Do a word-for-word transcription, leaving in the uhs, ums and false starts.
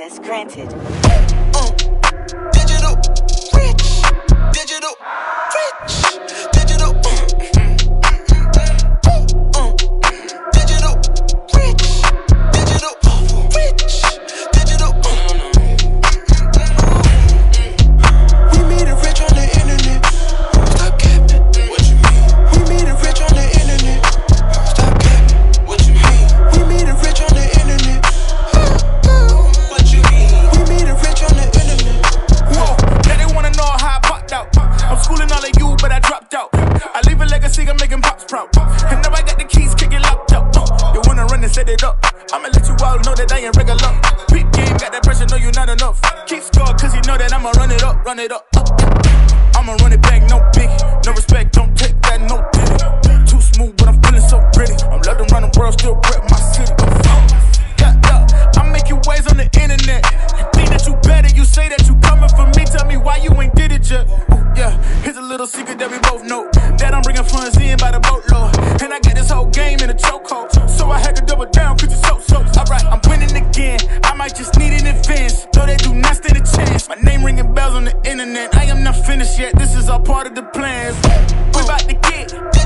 Access granted. Uh, digital rich, digital rich, digital. Uh, uh, digital rich, digital rich, digital. We made it rich on the internet. Stop capping. What you mean? We made it rich on the internet. Stop capping. What you mean? We made it rich on the internet. What you mean? We made it rich on the internet. Whoa, now they wanna know how I popped out. I'm schooling all of you, but I dropped out. I leave a legacy, I'm making pops proud. And now I got the keys, kick it locked up. You wanna run and set it up? I'ma let you all know that I ain't regular. Peep game, got that pressure, know you not enough. Keep score, cause you know that I'ma run it up, run it up. I'ma run it back, no biggie. No respect, don't take that, no diddy. Too smooth, but I'm feeling so pretty. I'm loved around the world, still rep my city. Yeah, yeah, I make you waves on the internet. You think that you better, you say that you coming for me. Tell me why you ain't did it yet. Ooh, yeah, here's a little secret that we both know. That I'm bringing funds in by the boatload. And I got this whole game in a chokehold. So I had to double down, cause it's so, so. Alright, I'm winning again. I might just need an advance. Though they do not stand a chance. My name ringing bells on the internet. I am not finished yet, this is all part of the plan. We about to get